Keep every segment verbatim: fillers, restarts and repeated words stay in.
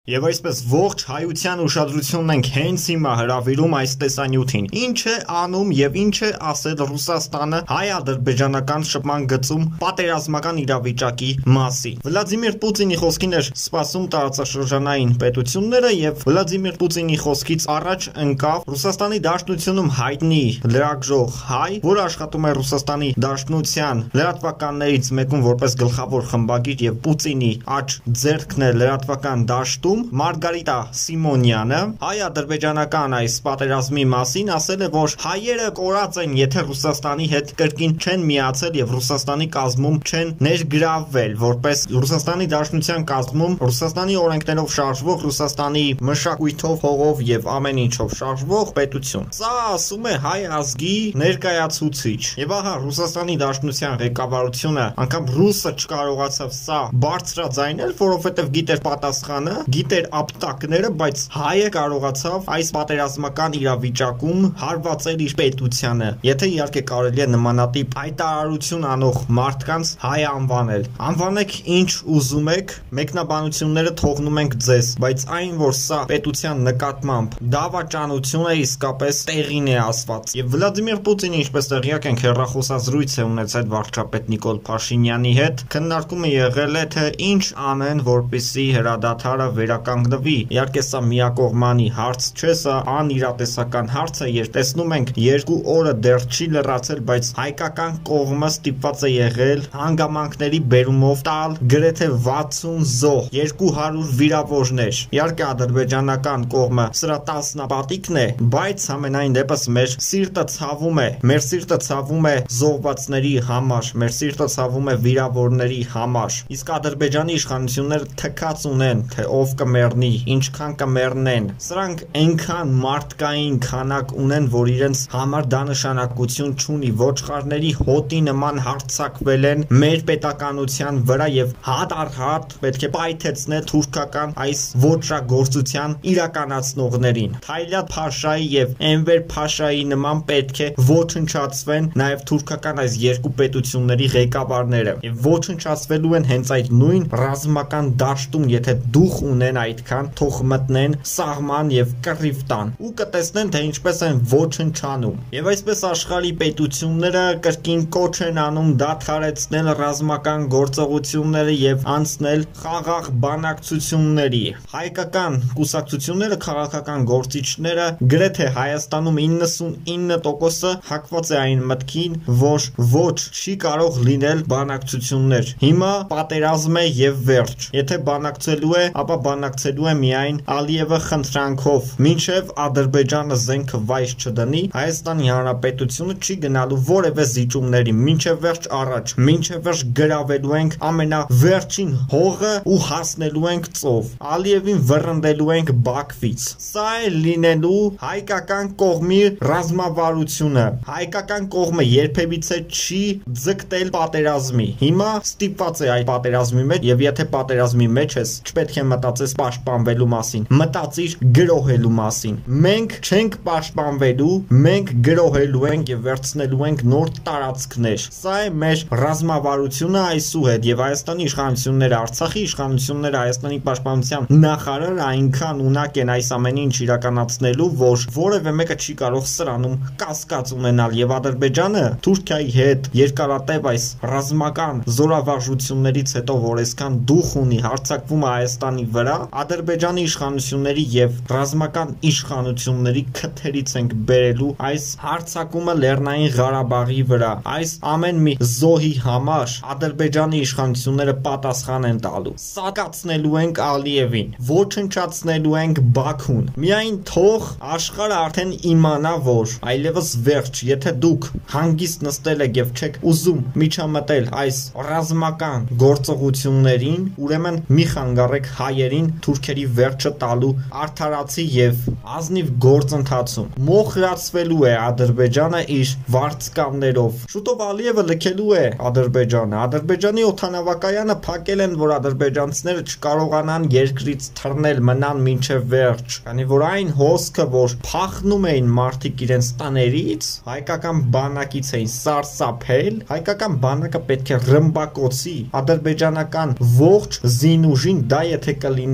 Եվ այսպես ողջ հայության ուշադրությունն ենք հենց հիմա հրավիրում այս տեսանյութին։ Ինչ է անում եւ ինչ է ասել Ռուսաստանը հայ-ադրբեջանական շփման գծում պատերազմական իրավիճակի մասին։ Վլադիմիր Պուտինի խոսքին էր սպասում տարածաշրջանային պետությունները եւ Վլադիմիր Պուտինի խոսքից առաջ ընկավ Ռուսաստանի Դաշնությունում հայտնի լրագրող հայ, որը աշխատում է Ռուսաստանի Դաշնության լրատվականներից մեկում որպես գլխավոր խմբագիր եւ Պուտինի աջ ձեռքն է լրատվական դաշտում Մարգարիտա Սիմոնյանը հայ-ադրբեջանական այս պատերազմի մասին ասել է, որ հայերը կորած են, եթե Ռուսաստանի հետ կրկին չեն միացել եւ Ռուսաստանի կազմում չեն ներգրավվել, որպես Ռուսաստանի Դաշնության կազմում Ռուսաստանի օրենքներով շարժվող, Ռուսաստանի մշակույթով, հողով եւ ամեն ինչով շարժվող պետություն։ Սա ասում է հայ ազգի ներկայացուցիչ։ Եվ ահա Ռուսաստանի Դաշնության ղեկավարությունը անգամ ռուսը չկարողացավ սա բարձրաձայնել, որովհետեւ գիտեր պատասխանը, գիտեր ապտակները, բայց հայը կարողացավ այս պատերազմական իրավիճակում հարվածել իր պետությանը։ Եթե իհարկե կարելի է նմանատիպ հայտարարություն անող մարդկանց հայ անվանել։ Անվանեք ինչ ուզում եք, մեկնաբանությունները թողնում ենք ձեզ, բայց այն, որ սա պետության նկատմամբ դավաճանություն է, իսկապես տեղին է ասված։ Եվ Վլադիմիր Պուտինը, ինչպես տեղյակ ենք, հեռախոսազրույց է ունեցել վարչապետ Նիկոլ Փաշինյանի հետ։ Քննարկումը եղել է, թե ինչ անեն, որպեսզի հրադադարը վերականգնվի։ Իհարկե սա միակողմանի հարց չէ, սա անիրատեսական հարց է, երբ տեսնում ենք երկու օրը դեռ չի լրացել, բայց հայկական կողմը ստիպված է եղել հանգամանքների բերումով տալ գրեթե վաթսուն զոհ, երկու հարյուր վիրավորներ։ Իհարկե ադրբեջանական կողմը սրա տասնապատիկն է, բայց ամենայն դեպս մեր սիրտը ցավում է, մեր սիրտը ցավում է զոհվածների համար, մեր սիրտը ցավում է վիրավորների համար։ Իսկ Ադրբեջանի իշխանությունները թքած ունեն, թե ով կմեռնի, ինչքան կմեռնեն։ Սրանք այնքան մարդկային քանակ ունեն, որ իրենց համար դա նշանակություն չունի։ Ոչխարների հոտի նման հարձակվել են մեր պետականության վրա եւ հատ առ հատ պետք է պայթեցնել թուրքական այս ոչրագործության իրականացնողներին։ Թայլատ Փաշայի եւ Էնվեր Փաշայի նման պետք է ոչնչացվեն նաեւ թուրքական այս երկու պետությունների ղեկավարները։ Եվ ոչնչացվելու են հենց այդ նույն ռազմական դաշտում, եթե դուխ ունեն այդքան, թող մտնեն սահման եւ կռիվ տան ու կտեսնեն, թե ինչպես են ոչնչանում։ Եվ այսպես աշխարհի պետությունները կրկին կոչ են անում դադարեցնել ռազմական գործողությունները եւ անցնել խաղաղ բանակցությունների։ Հայկական կուսակցությունները, քաղաքական գործիչները գրեթե Հայաստանում իննսունինը տոկոսը հակված է այն մտքին, որ ոչ չի կարող լինել բանակցություններ։ Հիմա պատերազմ է եւ վերջ։ Եթե բանակցելու է, ապա բանակցելու է միայն Ալիևը խնդրանքով, մինչև Ադրբեջանը զենքը վայր չդնի, Հայաստանի Հանրապետությունը չի գնալու որևէ զիջումների, մինչև վերջ առաջ, մինչև վերջ գրավելու ենք ամենավերջին հողը ու հասնելու ենք ծով, Ալիևին վռնդելու ենք Բաքվից։ Սա է լինելու հայկական կողմի ռազմավարությունը։ Հայկական կողմը երբևիցե չի ձգտել պատերազմի։ Հիմա ստիպված է այդ պատերազմի մեջ, եւ եթե պատերազմի մեջ ես, չպետք է մտածես պաշտպանվելու մասին, մտածիր գրոհելու մասին։ Մենք չենք պաշտպանվելու, մենք գրոհելու ենք եւ վերցնելու ենք նոր տարածքներ։ Սա է մեր ռազմավարությունը այսուհետ եւ Հայաստանի իշխանությունները, Արցախի իշխանությունները, Հայաստանի պաշտպանության նախարարը այնքան ունակ են այս ամեն ինչ իրականացնելու, որ որևէ մեկը չի կարող սրանում կասկած ունենալ եւ Ադրբեջանը Թուրքիայի հետ երկարատև այս ռազմական զորավարժություններից հետո, որ այսքան դուխ ունի, հարձակվում է Հայաստանի վրա, Ադրբեջանի իշխանությունների եւ ռազմական իշխանությունների քթերից ենք բերելու այս հարձակումը Լեռնային Ղարաբաղի վրա։ Այս ամեն մի զոհի համար Ադրբեջանի իշխանությունները պատասխան են տալու։ Սակացնելու ենք Ալիևին, ոչնչացնելու ենք Բաքուն։ Միայն թող աշխարհը արդեն իմանա, որ այլևս վերջ, եթե դուք հանգիստ նստել եք եւ չեք ուզում միջամտել այս ռազմական գործողություններին, ուրեմն մի խանգարեք հայերին թուրքերի վերջը տալու արդարացի եւ ազնիվ գործընթացում։ Մոխրացվելու է Ադրբեջանը իր վարձկաններով։ Շուտով Ալիևը լքելու է Ադրբեջանը։ Ադրբեջանի օդանավակայանը փակել են, որ ադրբեջանցիները չկարողանան երկրից թռնել, մնան մինչև վերջ, քանի որ այն հոսքը, որ փախնում էին մարդիկ իրենց տաներից, հայկական բանակից էին սարսափել, հայկական բանակը պետք է ռմբակոծի ադրբեջանական ողջ զինուժին, դա եթե կլինի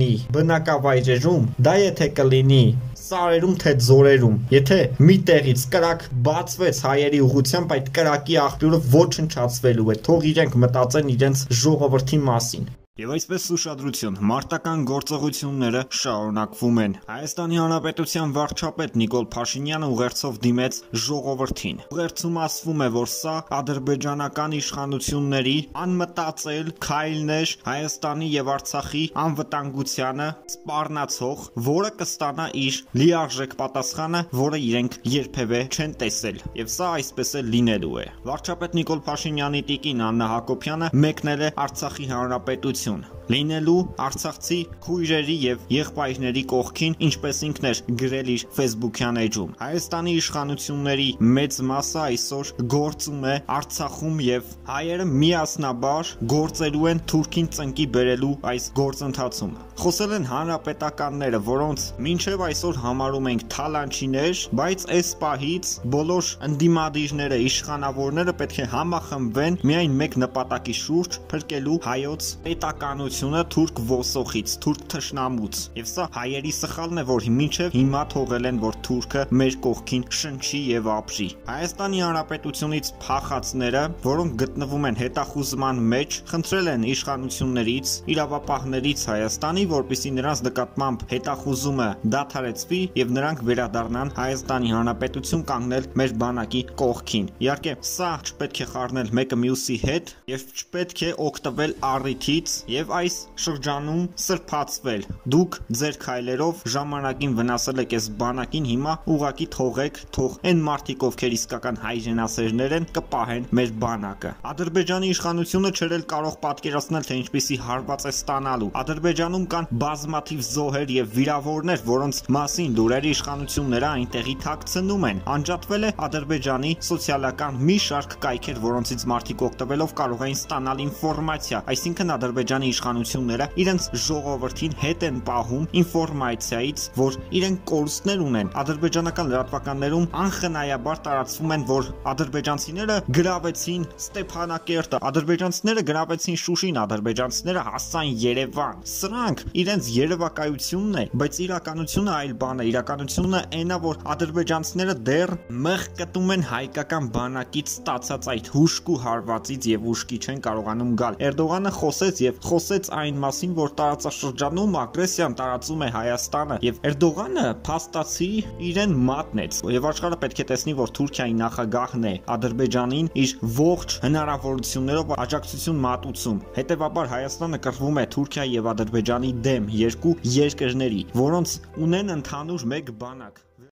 Հայաստանի բնակավայրերում, դա եթե կլինի սարերում թե ձորերում, եթե մի տեղից կրակ բացվեց հայերի ուղղությամբ, այդ կրակի աղբյուրը ոչնչացվելու է, թող իրենք մտածեն իրենց ժողովրդի մասին։ Եվ այսպես ուշադրություն, մարտական գործողությունները շարունակվում են։ Հայաստանի Հանրապետության վարչապետ Նիկոլ Փաշինյանը ուղերձով դիմեց ժողովրդին։ Ուղերձում ասվում է, որ սա ադրբեջանական իշխանությունների անմտածել քայլն էր Հայաստանի եւ Արցախի անվտանգությանը սպառնացող, որը կստանա իր լիարժեք պատասխանը, որը իրենք երբևէ չեն տեսել։ Եվ սա այսպես էլ լինելու է։ Վարչապետ Նիկոլ Փաշինյանի տիկին Աննա Հակոբյանը մեկնել է Արցախի Հանրապետություն լինելու արցախցի քույրերի եւ եղբայրների կողքին, ինչպես ինքն էր գրել իր Facebook-յան էջում։ Հայաստանի իշխանությունների մեծ մասը այսօր գործում է Արցախում եւ հայերը միասնաբար գործելու են Թուրքին ծնկի բերելու այս գործընթացում։ Խոսել են հանրապետականները, որոնց մինչև այսօր համարում ենք թալանչիներ, բայց այս պահից բոլոր ընդդիմադիրները, իշխանավորները պետք է համախմբվեն միայն մեկ նպատակի շուրջ՝ փրկելու հայոց պետականությունը թուրք ոսոխից, թուրք թշնամուց։ Եվ սա հայերի սխալն է, որ մինչև հիմա թողել են, որ թուրքը մեր կողքին շնչի եւ ապրի։ Հայաստանի Հանրապետությունից փախածները, որոնք գտնվում են հետախուզման մեջ, խնդրել են իշխանություններից, իրավապահներից Հայաստանի, որպեսզի նրանց նկատմամբ հետախուզումը դադարեցվի եւ նրանք վերադառնան Հայաստանի Հանրապետություն կանգնել մեր բանակի կողքին։ Իհարկե, սա չպետք է խառնել մեկը մյուսի հետ եւ չպետք է օգտվել առիթից եւ այս շրջանում սրբացվել։ Դուք ձեր քայլերով ժամանակին վնասել եք այս բանակին, հիմա ուղակի թողեք, թող այն մարդիկ, ովքեր իսկական հայրենասերներ են, կպահեն մեր բանակը։ Ադրբեջանի իշխանությունը չէր էլ կարող պատկերացնել, թե ինչպիսի հարված է ստանալու։ Ադրբեջանում կան բազմաթիվ զոհեր եւ վիրավորներ, որոնց մասին լուրերի իշխանությունները այնտեղի թաքցնում են։ Անջատվել է Ադրբեջանի սոցիալական մի շարք կայքեր, որոնցից մարդիկ օգտվելով կարող էին ստանալ ինֆորմացիա, այսինքն Ադրբեջանի իշխանությունները իրենց ժողովրդին հետ են պահում ինֆորմացիայից, որ իրենք կորուստներ ունեն։ Ադրբեջանական լրատվականներում անխնայաբար տարածվում են, որ ադրբեջանցիները գրավեցին Ստեփանակերտը, ադրբեջանցիները գրավեցին Շուշին, ադրբեջանցիները հասան Երևան։ Սրանք իրենց երևակայությունն է, բայց իրականությունը այլ բան է։ Իրականությունը այն է, որ ադրբեջանցիները դեռ մղկտում են հայկական բանակից ստացած այդ հուշկու հարվածից եւ ուշքի չեն կարողանում գալ։ Էրդողանը խոսեց եւ խոսեց այն մասին, որ տարածաշրջանում ագրեսիան տարածում է Հայաստանը եւ Էրդողանը փաստացի իրեն մատնեց եւ աշխարհը պետք է տեսնի, որ Թուրքիայի նախագահն է Ադրբեջանին իր ողջ հնարավորություններով աջակցություն մատուցում։ Հետևաբար Հայաստանը կռվում է Թուրքիայի եւ Ադրբեջանի դեմ, երկու երկրների, որոնց ունեն ընդհանուր մեկ բանակ։